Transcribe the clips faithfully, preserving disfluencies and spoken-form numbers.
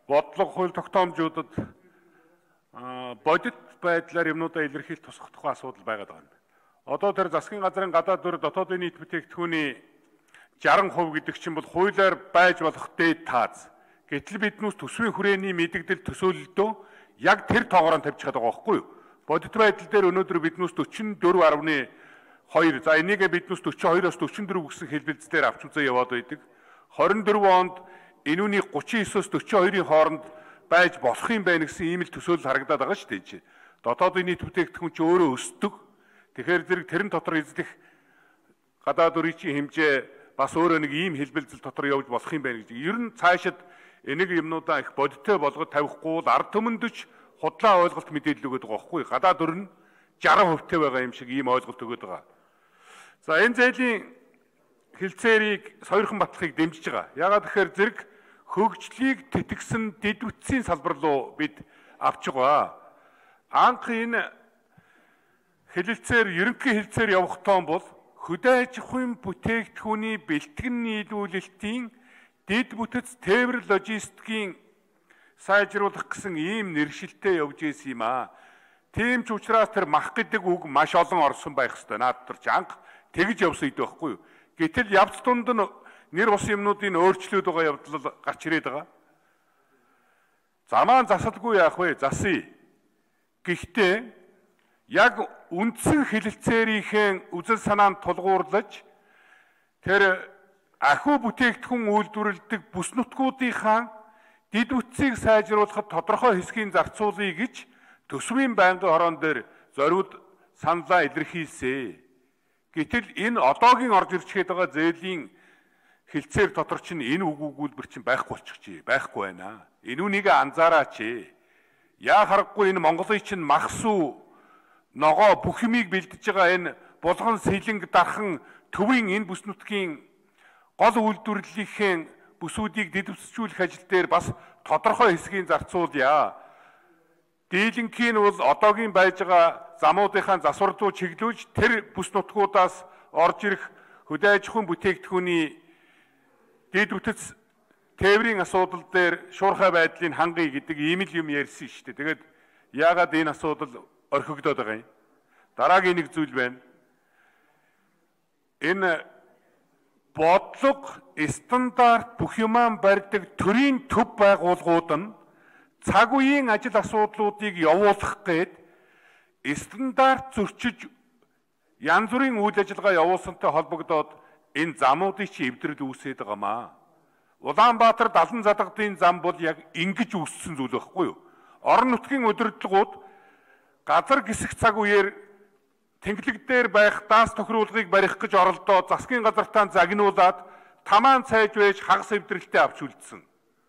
бодлого хууль тогтоомжуудад бодит байдлаар юмнуудаа илэрхийлж тусах тухай асуудал байгаад байгаа юм. Одоо тэр засгийн газрын гадаад дүр дотоодын нийт бүтээгдэхүүний шаран хувь гэдэг чинь бол хуулиар байж болох дээд таац. Гэтэл биднээс төсвийн хүрээний мэдэгдэл төсөөлөлдөө яг тэр тоогоор тавьж чаддаг байгаа байхгүй юу? Бодит байдал дээр өнөөдөр биднээс дөрвөн дөрвөн гаруй хоёр за энийг биднээс дөрвөн хоёроос дөрвөн дөрвөн гэсэн хэлбэлцээр авч үзээ яваад байдаг. хорин дөрвөн онд энүүний гучин девөөс дөрвөн хоёрын хооронд байж болох юм байна гэсэн ийм л төсөөлөл харагдаад байгаа шүү дээ. Дотоодын нийт бүтээгдэхүүн чи өөрөө өсдөг. Тэгэхээр зэрэг тэрэн дотор эзлэх гадаад өрийн хэмжээ бас өөрөө нэг ийм хэлбэлзэл дотор явж болох юм байна гэж. Ер нь цаашид энийг юмнуудаа их бодиттой болгож тавихгүй бол ард түмэндч худлаа ойлголт мэдээлэл өгöd байгаа байхгүй. Гадаад өр нь жаргал хувьтай байгаа юм шиг ийм ойлголт өгöd байгаа. За энэ зээлийн хилцээрийг сойрхон батлахыг дэмжиж байгаа. Яагаад гэхээр зэрэг хөгжлийг тэтгсэн дэд үтсийн салбар руу бид авч байгаа. Анх энэ хэлэлцээр ерөнхий хэлэлцээр явах тоон бол хөдөө аж ахуйн бүтээгдэхүүний бэлтгэн нийлүүлэлтийн дэд бүтэц тээвэр логистикийн сайжруулах гэсэн ийм нэршилтэй явж ийсэн юм аа. Тийм ч учраас тэр мах гэдэг үг маш олон орсон байх ёстой. Наад тэр ч анх тэгж явсан идэв байхгүй юу. Гэтэл явц тунд нь нэр ус юмнуудын өөрчлөлт байгаа явдал гарч ирээд байгаа. Замаа засалгүй яах вэ? Засъя. Гэхдээ яг үндсэн хэлэлцээрийнхээ үзэл санаанд тулгуурлаж тэр ахиу бүтээгдэхүүн үйлдвэрлэдэг бүс нутгуудынхаа дэд үтсийг сайжруулахад тодорхой хэсгийн зарцуулъя гэж төсвийн байнгын хорон дээр зориуд саналаа илэрхийлсэн. Гэтэл энэ одоогийн орж ирчгээд байгаа зээлийн хэлцээр дотор чинь энэ үг өгүүлбэр чинь байхгүй болчихжээ. Байхгүй байна. Энүүнийг анзаараач. Яа харахгүй энэ Монголын чинь махсуу ногоо бүх юмыг бэлдэж байгаа энэ булган сэлэнг дархан төвийн энэ бүс нутгийн гол үйлдвэрлэлийн бүсүүдийг дэвсгүүлэх ажил дээр бас тодорхой хэсгийн зарцуулъя. Дийлэнхийн бол одоогийн байж байгаа замуудынхаа засвар руу чиглүүлж тэр бүс нутгуудаас орж ирэх хөдөө аж ахуйн бүтээгдэхүүний дэд бүтэц тээврийн асуудал дээр шуурхай байдлыг хангая гэдэг ийм л юм ярьсан шүү дээ. Тэгээд яагаад энэ асуудал орхигдоод байгаа юм? Дараагийн нэг зүйл байна. Энэ бодлого стандарт бүх юман барьдаг төрийн төв байгууллагууд нь цаг үеийн ажил асуудлуудыг явуулах гээд стандарт зөрчиж янз бүрийн үйл ажиллагаа явуулсантай холбогдоод энэ замуудыг чи эвдрэл үүсээд байгаамаа. Улаанбаатар далан задгадын зам бол яг ингэж үүссэн зүйл байхгүй юу? Орон нутгийн удирдлагууд газар гисэх цаг үеэр тэнглэг дээр байх даас тохируулгыг барих гэж оролдоод засгийн газартаа загнуулаад тамаан цайж байж хагас эвдрэлтэй авч үлдсэн.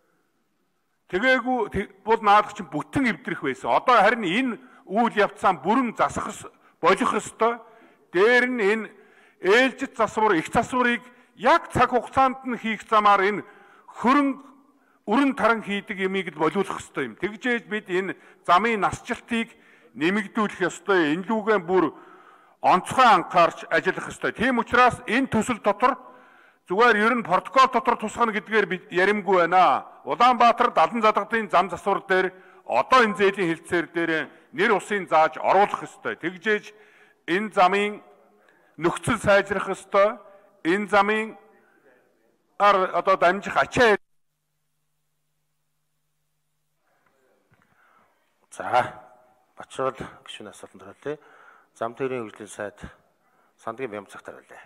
Тэгээгүй бол наадах чинь бүтэн эвдрэх байсан. Одоо харин энэ үйл явцаа бүрэн засах болох ёстой. Дээр нь энэ ээлжит засвар, их засварыг яг цаг хугацаанд нь хийх замаар энэ хөрөнгө өрн таран хийдэг юмыг л болиулах ёстой юм. Тэгжээж бид энэ замын насжилтыг нэмэгдүүлэх ёстой. Энэ лүүгэн бүр онцгой анхаарч ажиллах ёстой. Тийм учраас энэ төсөл дотор зүгээр ер нь протокол дотор тусгана гэдгээр би яримгүй байна. Улаанбаатар далан задгадын зам засвар дээр одоо энэ зээлийн хэлцээр дээр нэр усын зааж оруулах ёстой. Тэгжээж энэ замын нөхцөл сайжрах ёстой. Энэ замын ар одоо дамжих ачаа. За Бачрал гишүүн асуултанд хариулъя. Зам тээврийн хөгжлийн сайд Сандгийн Бямцагт хариулъя.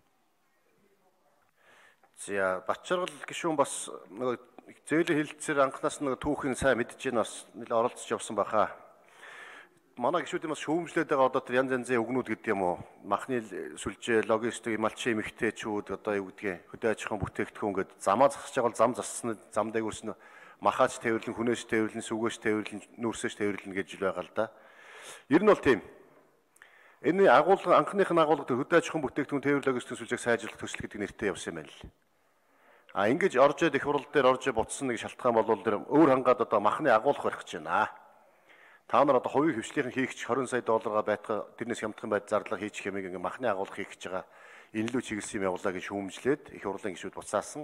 За Бачрал гишүүн бас нөгөө зээлийн хэлэлцээр анхнаас нөгөө түүхийн сайн мэдж байна, бас нэлээд оролцож явсан байхаа. Манай гишүүдийн бас шүүмжлээд байгаа одоо тэр янз янзын өгнүүд гэдэг юм уу? Махны сүлжээ, логистик, малчин эмэгтэйчүүд одоо юу гэдгийг хөдөө аж ахуйн бүтээгдэхүүн гэдэг замаа засаж байгаа бол зам зассан, зам дээгүүрсэн махаач тээвэрлэн, хүнээс тээвэрлэн, сүгээс тээвэрлэн, нүүрсээс тээвэрлэн гэж л байгаа л да. Ер нь бол тийм. Энэ агуулга анхных нь агуулга хөдөө аж ахуйн бүтээгдэхүүн тээвэр логистикийн сүлжээг сайжруулах төсөл гэдэг нэртэй явсан юм байна л. А ингэж орж ирээд их хурал дээр орж буцсан нэг шалтгаан бол тэр өөр хангаад одоо махны агуулга барих гэж байна. Та нар одоо хувийн хвшлийнхэн хийх хорин сая долларга байтга тэрнээс хямдхан байд зарлага хийчих юм ингээ махны агуулга хийх гэж байгаа энэ лүү чиглэсэн юм явуулаа гэж шүүмжлээд их хурлын гишүүд буцаасан.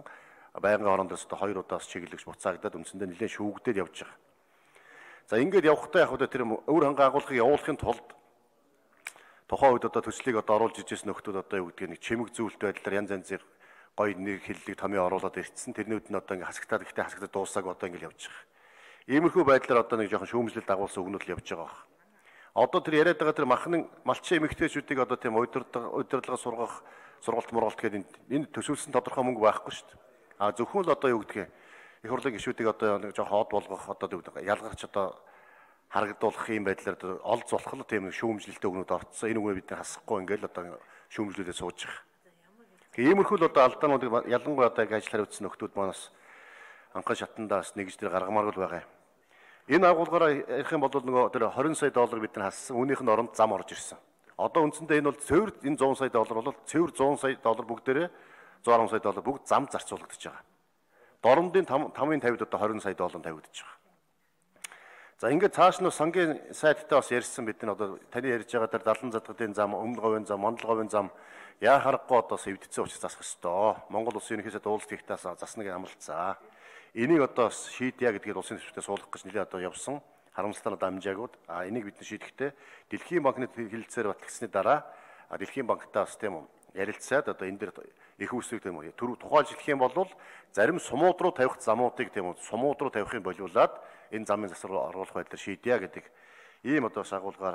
байнгын орон дэс одоо хоёр удаас чиглэгч буцаагдаад үндсэндээ нэлээд шүүгдээд явж байгаа. За ингээд явахдаа яг одоо тэр өвөр ханга агуулгыг явуулахын тулд тухайн үед одоо төслийг одоо оруулж ижсэн нөхдүүд одоо юу гэдгийг нэг чимэг зүйлт байдлаар янз янзын гоё нэр хэллэг томьёо оруулаад ирсэн. Тэрнүүд нь одоо ингээд хасагтаад ихтэй хасагтаад дуусааг одоо ингээд явж байгаа. Иймэрхүү байдлаар одоо нэг жоохон шүүмжлэлд дагуулсан өгнөл явж байгаа баг. Одоо тэр яриад байгаа тэр махны малчин эмэгтэйчүүдийг одоо тийм удирдлага сургах сургалт мургалт гэдэг энэ төсөөлсөн тодорхой мөнгө байхгүй шүү дээ. А зөвхөн л одоо юу гэдгийг их хурлын гишүүдийг одоо нэг жоохон хоод болгох одоо юу гэдэг ялгарч одоо харагдуулах юм байдлаар олж болох л тийм шүүмжлэлтэй өгнүүд орцсон. Энэ үгээ бид хасахгүй ингээл одоо шүүмжлүүлээ сууж байгаа. Тэгээ иймэрхүү л одоо алдаануудыг ялангуяа одоо ажил хариуцсан нөхдүүд манаас анхан шатандаас нэгж дээр гаргамааргүй байгаа. Энэ агуулгаараа ярих юм бол нөгөө тэр двадцать сая доллар бид нар хассан. Үүнийх нь оронд зам орж ирсэн. Одоо үндсэндээ энэ бол цэвэр энэ сто сая доллар бол цэвэр сто сая доллар бүгдээрээ one hundred сая доллар бүгд зам зарцуулагдаж байгаа. Дорнодын five-ын fifty-д одоо twenty сая доллар тавигдаж байгаа. За ингээд цааш нь сангийн сайттай бас ярьсан бид нар одоо таны ярьж байгаа тэр далан задгадын зам, өмнө говийн зам, мандал говийн зам яа харахгүй одоо эвдсэн учраас засах ёстой. Монгол улсын ерөнхийдөө уулс тэгтээс засныг амлалцаа. Энийг одоо шийдъя гэдгээр улсын төсвөртөө суулгах гэж нэлээд одоо явсан. Харамсалтай надад амжаагууд. А энийг бид шийдэхдээ Дэлхийн банкны хэлэлцээр батлагдсны дараа Дэлхийн банктай бас тийм үү ярилцаад одоо энэ дэр их үсэг тийм үү түр тухайлжлах юм бол зарим сумууд руу тавих замуудыг тийм үү сумууд руу тавих юм болиулаад энэ замын засвар оруулах байдлаар шийдъя гэдэг ийм одоо агуулгаар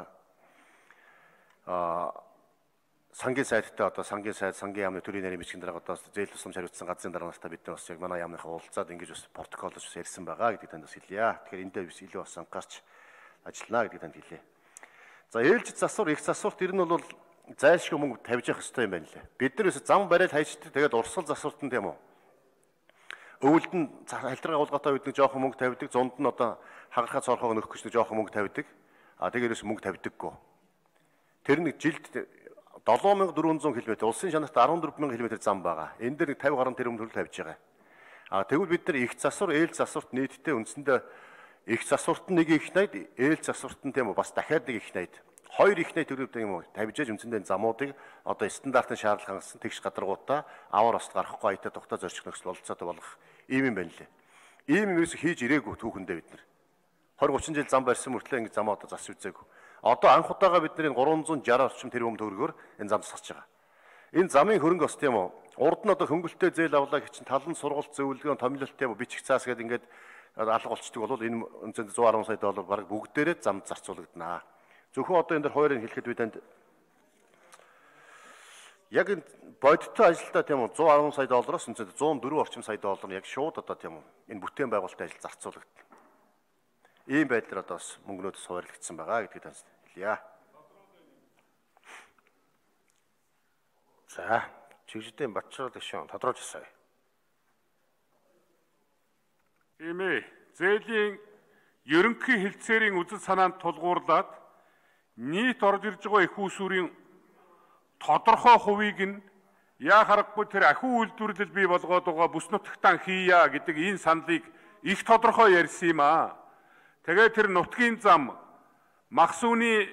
а сангийн сайттай одоо сангийн сайд сангийн яамны төрийн нарийн бичгийн дараа одоо зээл тусламж хариуцсан газрын дараа настаа бид нар бас яг манай яамныхаа уулзаад ингэж бас протоколж бас ярьсан байгаа гэдгийг танд бас хэлье. Тэгэхээр эндээ биш илүү бас анхаарч ажиллана гэдгийг танд хэлье. За ээлжид засвар их засварт ер нь бол зайлшгүй мөнгө тавьж явах хэрэгтэй юм байна лээ. Бид нар ерөөсө зам барайл хайчдаг тэгээд урсгал засварт нь тийм үү. Өвөлд нь халтрын агуулгатай үед нэг жоохон мөнгө тавьдаг, зунд нь одоо хагарахаа цорхоог нөхөх гэж нэг жоохон мөнгө тавьдаг. А тэгээд ерөөсө мөнгө тавьдаггүй. Тэр нэг жилд seven thousand four hundred км улсын шанарт fourteen thousand км зам байгаа. Энэ дээр fifty гаруй тэрбум төгрөг тавьж байгаа. А тэгвэл бид нар их засвар, ээл засварт нийтдээ үндсэндээ их засварт нь нэг их найд, ээл засварт нь тийм үү бас дахиад нэг их найд. Хоёр их найд төгрөг юм уу тавьжээж үндсэндээ замуудыг одоо стандартын шаардлагаас тэгш гадаргуудаа аваар ост гарахгүй аятаа тухтай зорчих нөхцөл бололцоотой болгох ийм юм байна лээ. Ийм юм ерөөсө хийж ирээгүй түүхэндээ бид нар. twenty thirty жил зам барьсан мөртлөө ингэ зам одоо зас үзээгүй. Одоо анх удаага бид нар three hundred sixty орчим тэрбум төгрөгөөр энэ зам засаж байгаа. Энэ замын хөрөнгө бас тийм үү. Урд нь одоо хөнгөлтэй зээл авлаа гэж чинь талан сургалт зөвлөгөө томилолт тийм үү бичих цаас гэдэг ингээд алга болчдөг бол энэ үнцэн one hundred ten сая доллар бараг бүгдээрээ зам зарцуулагдана. Зөвхөн одоо энэ дэр хоёрыг хэлэхэд би танд яг энэ бодиттой ажилдаа тийм үү one hundred ten сая доллароос үнцэн one oh four орчим сая доллар нь яг шууд одоо тийм үү энэ бүтээн байгуулалтын ажил зарцуулагдана. Ийм байдлаар одоо бас мөнгнөөд суурлагдсан байгаа гэдгийг тань хэлье. За, чигжидийн Батчрал гишүүн тодруулж асууя. Тийм ээ. Зээлийн ерөнхий хэлтсээрийн үзэл санаанд тулгуурлаад нийт орж ирж байгаа их усүрийн тодорхой хувийг нь яа харахгүй тэр ахиу үйлдвэрлэл бий болгоод байгаа бүс нутагтаа хийя гэдэг энэ саналыг их тодорхой ярьсан юм аа. Тэгээд тэр нутгийн зам Махсууны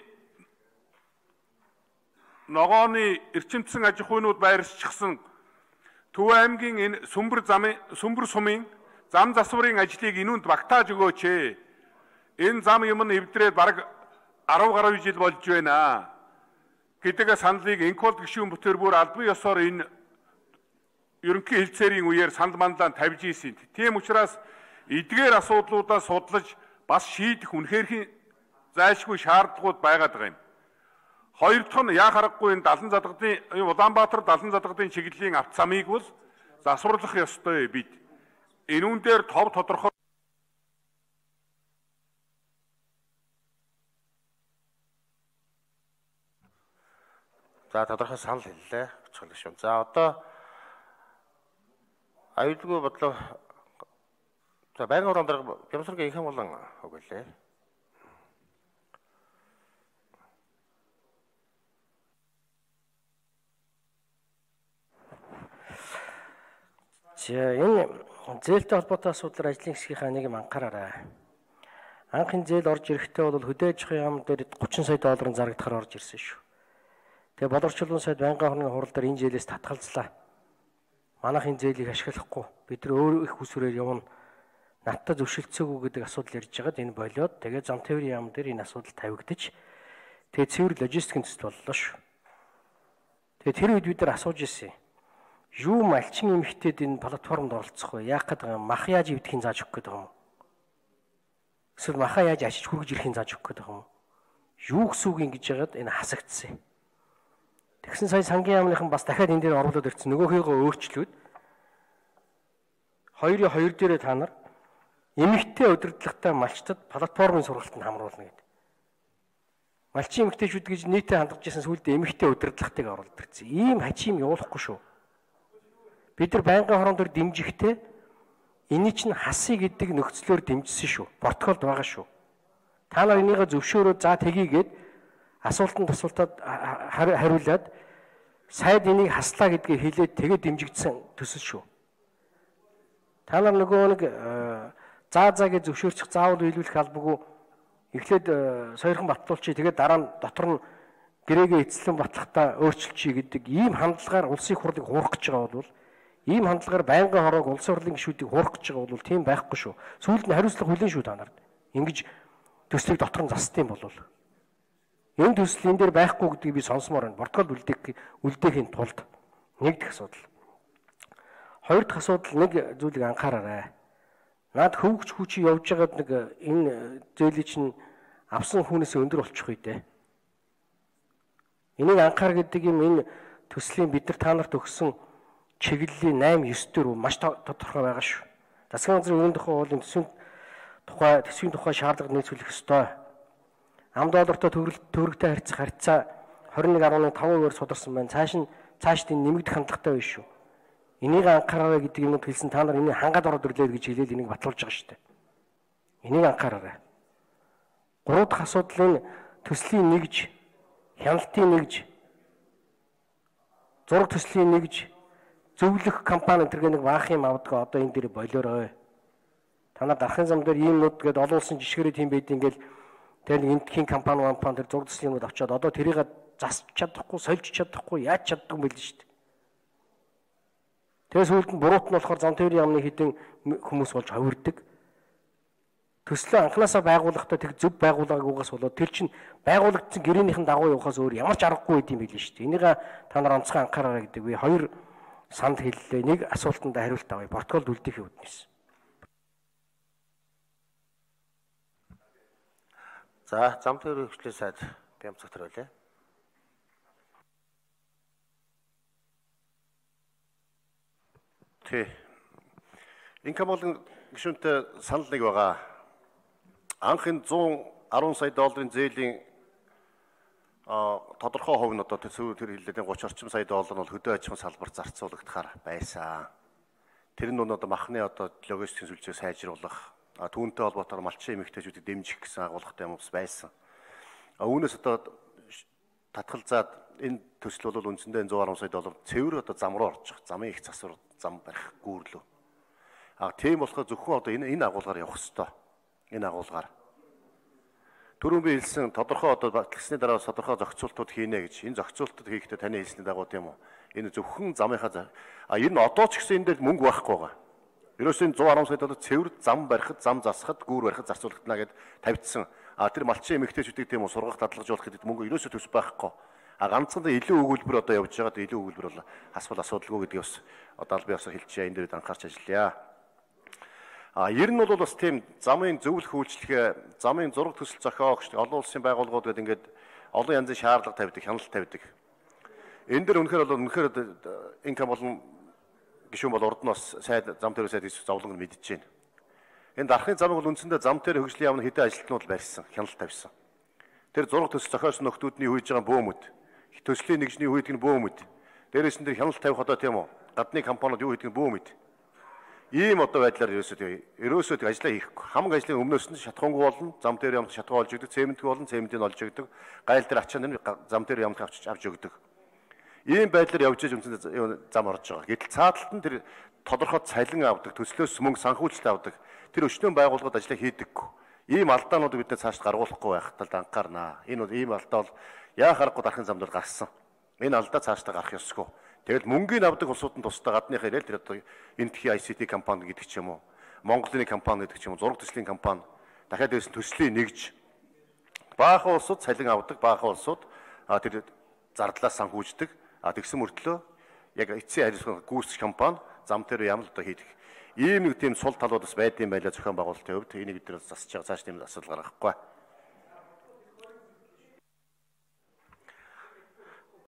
ногооны эрчимцэн аж ахуйнууд байршчихсан Төв аймгийн энэ сүмбэр замын сүмбэр сумын зам засварын ажлыг инүүнд багтааж өгөөч ээ. Энэ зам юм нь эвдрээд бараг ten гаруй жил болж байна гэдэг саналыг Инколд гишүүн бүтээр бүр албан ёсоор энэ ерөнхий хэлтсээрийн үеэр санал манлаа тавьж ийсэн. Тийм учраас эдгээр асуудлуудаа судлаж бас шийдэх үнэхээр зайлшгүй шаардлагууд байгаад байгаа юм. Хоёр дахь нь яа харахгүй энэ далан задгадын Улаанбаатар далан задгадын чиглэлийн авто замыг бол засварлах ёстой бид. Энүүн дээр тов тодорхой За тодорхой санал хэллээ. Бочгол шүү. За одоо аюулгүй бодлоо за байнгын орон дарга Гямсаргийн инхэн болон өгүүлээ. За энэ зээлтэй холбоотой асуудлаар ажлын хэсгийнхаа нэг юм анхаараарай. Анхын зээл орж ирэхдээ бол хөдөө аж ахуйн яам дээр thirty сая долларын зарагдахаар орж ирсэн шүү. Тэгээ боловсролын сайд байнгын орны хурал дээр энэ зээлээс татгалзлаа. манайхын зээлийг ашиглахгүй бид нар өөр их усүрээр явна. Надтай зөвшөлдсөөгүй гэдэг асуудал ярьж байгаад энэ болоод тэгээд зам тээврийн яам дээр энэ асуудал тавигдаж тэгээд цэвэр логистикийн төсөл боллоо шүү. Тэгээд тэр үед бид нар асууж ирсэн. Юу малчин эмэгтэйд энэ платформд оролцох вэ? Яах гэдэг юм? Мах яаж ивдэхин зааж өгөх гэдэг юм? Эсвэл махаа яаж ашиж хүргэж ирэхин зааж өгөх гэдэг юм? Юу гэсэн үг юм гэж яагаад энэ хасагдсан. Тэгсэн сая сангийн яамныхан бас дахиад энэ дээр оруулаад ирсэн нөгөөхийгөө өөрчлөөд хоёрын хоёр дээрээ та нар эмэгтэй удирдлагатай малчтад платформын сургалтанд хамруулна гэдэг. Малчин эмэгтэйчүүд гэж нийтээ хандгаж ирсэн сүүлдээ эмэгтэй удирдлагатайг оруулаад ирсэн. Ийм хачим явуулахгүй шүү. Бид нар байнгын хорон дээр дэмжихдээ энэ чинь хасъя гэдэг нөхцлөөр дэмжсэн шүү. Протоколд байгаа шүү. Та нар энийгээ зөвшөөрөө за тгийгээд асуултанд асуултад хариулаад сайд энийг хаслаа гэдгийг хэлээд тэгээ дэмжигдсэн төсөл шүү. Та нар нөгөө нэг заа заа гэж зөвшөөрчих заавал биелүүлэх албагүй эхлээд сойрхон батлуулчих тэгээд дараа нь дотор нь гэрээгээ эцэлэн батлахтаа өөрчилчихье гэдэг ийм хандлагаар улсын хурлыг хуурах гэж байгаа бол ийм хандлагаар байнгын хороог улсын хурлын гишүүдийг хуурах гэж байгаа бол тийм байхгүй шүү. Сүүлд нь хариуцлага хүлээн шүү та нарт. Ингэж төслийг дотор нь засдсан болвол энэ төсөл энэ дээр байхгүй гэдгийг би сонсомоор байна. Протокол үлдээх үлдээхийн тулд нэг дэх асуудал. Хоёр дахь асуудал нэг зүйлийг анхаараарай. Наад хөвгч хүчи явж байгаад нэг энэ зээлийн чинь авсан хүнээс өндөр болчих үе дээ. Энийг анхаар гэдэг юм энэ төслийн бид нар та нарт өгсөн чиглэлийн восемь девять дээр маш тодорхой байгаа шүү. Засгийн газрын өрийн тухай хуулийн төсвийн тухай төсвийн тухай шаардлага нийцүүлэх ёстой. Ам доллартай төгрөгтэй харьцах харьцаа двадцать one point five хувиар сударсан байна. Цааш нь цаашд энэ нэмэгдэх хандлагатай байна шүү. Энийг анхаараарай гэдэг юмуд хэлсэн та нар энийг хангаад ороод ирлээ гэж хэлээд энийг батлуулж байгаа шүү дээ. Энийг анхаараарай. Гурав дахь асуудал нь төслийн нэгж, хяналтын нэгж, зураг төслийн нэгж, зөвлөх компани тэргээ нэг баах юм авдаг одоо энэ дээр болоорой. Та нар дарахын зам дээр ийм нүд гээд олон улсын жишгээрээ тийм байд ингээл тэр нэг энтхийн компани компани тэр зураг төслийн нүд авчаад одоо тэрийг засч чадахгүй, сольж чадахгүй, яаж чаддаг юм бэ шүү дээ. Тэгээс үлд нь буруут нь болохоор зам тээврийн яамны хідэн хүмүүс болж ховирдаг. Төслөө анханасаа байгуулахдаа тэг зөв байгуулаагүйгаас болоод тэр чинь байгуулагдсан гэрээнийхэн дагуу явахаас өөр ямар ч аргагүй байд юм билээ шүү дээ. Энийг та нар онцгой анхаараарай гэдэг би хоёр санд хэллээ. Нэг асуултанд хариулт авъя. Протоколд үлдээхийн үднэс. За, зам тээврийн хөгжлийн сайд Бямцагтар байлаа. Тэ. Инкам болон гишүүнтэй санал нэг байгаа. Анхын one hundred ten сая долларын зээлийн а тодорхой хувь нь одоо төсөв тэр хиллээдийн thirty орчим сая доллар нь бол хөдөө аж ахуйн салбарт зарцуулагдахаар байсан. Тэр нь одоо махны одоо логистикийн сүлжээг сайжруулах, түүнтэй холбоотойгоор малчин эмэгтэйчүүдийг дэмжих гэсэн агуулгатай юм байсан. А үүнээс одоо татгалзаад энэ төсөл бол үндсэндээ one hundred ten сая доллар цэвэр одоо зам руу орж байгаа. Замын их засвар зам барих гүүрлөө. А тийм болохоор зөвхөн одоо энэ энэ агуулгаар явах ёстой. Энэ агуулгаар. Түрүүн би хэлсэн тодорхой одоо батлагсны дараа тодорхой зохицуултууд хийнэ гэж. Энэ зохицуултууд хийхдээ таны хэлсний дагуу тийм үү? Энэ зөвхөн замынхаа а энэ одоо ч гэсэн энэ дээр мөнгө байхгүй байгаа. Ерөөсөө one hundred ten сая доллар цэвэр зам барихад, зам засахад, гүүр барихад зарцуулагдана гэд тавьдсан. А тэр малчин эмэгтэйчүүдийг тийм үү сургах дадлагжуулах гэдэг мөнгө ерөөсөө төс байхгүй. А ганцхан илүү өгүүлбэр одоо явж байгаад илүү өгүүлбэр бол асуул асуудалгүй гэдгийг бас одоо албан ёсоор хэлчихээ энэ дээр анхаарч ажиллая. А ер нь бол бас тийм замын зөвлөх үйлчлэгээ, замын зураг төсөл зохиогч, олон улсын байгууллагууд гэдэг ингээд олон янзын шаардлага тавьдаг, хяналт тавьдаг. Энэ дээр үнэхээр бол үнэхээр инкам болон гишүүн бол урд нь бас сайд зам тээврийн сайд их зовлон мэдж байна. Энэ дарахын замыг бол үндсэндээ зам тээр хөгжлийн яамны хэдэн ажилтнууд барьсан, хяналт тавьсан. Тэр зураг төсөл зохиосон нөхдүүдний хийж байгаа бөөмөд, төслийн нэгжний юу хийдэг нь бөөмөд. Дээрээс нь тэр хяналт тавих одоо тийм үү? Гадны компаниуд юу хийдэг нь бөөмөд. Ийм одоо байдлаар ерөөсөө ерөөсөө тэг ажиллаа хийхгүй. Хамаг ажлын өмнөөс нь шатхуунгүй болно, зам дээр ямд шатхуу олж өгдөг, цементгүй болно, цементийг олж өгдөг. Гайл дээр ачаан нь зам дээр ямд авчиж авч өгдөг. Ийм байдлаар явж иж үндсэндээ зам орж байгаа. Гэтэл цааталт нь тэр тодорхой цалин авдаг, төслөөс мөнгө санхүүжилт авдаг. Тэр өчнөө байгууллагууд ажиллаа хийдэггүй. Ийм алдаанууд бид цааш гаргуулахгүй байх талд анхаарнаа. Энэ бол ийм алдаа бол яа харахгүй дарахын замд гарсан. Энэ алдаа цаашдаа гарах ёсгүй. Тэгэл мөнгөний авдаг улсууд нь тусдаа гадныхаа ирэл тэр одоо энтхи ай си ти компани гэдэг ч юм уу, Монголын компани гэдэг ч юм уу, зураг төслийн компани дахиад дээрс төслийн нэгж баахан улсууд цалин авдаг, баахан улсууд тэр зардлаас санхүүждэг. А тэгсэн мөртлөө яг эцсийн хариуцлага гүйцэтгэх компани зам дээр ямар л одоо хийдэг. Ийм нэг тийм сул талууд бас байдсан байлаа зохион байгуулалтын хувьд. Энийг бид нар засаж байгаа цааш тийм асуудал гаргахгүй.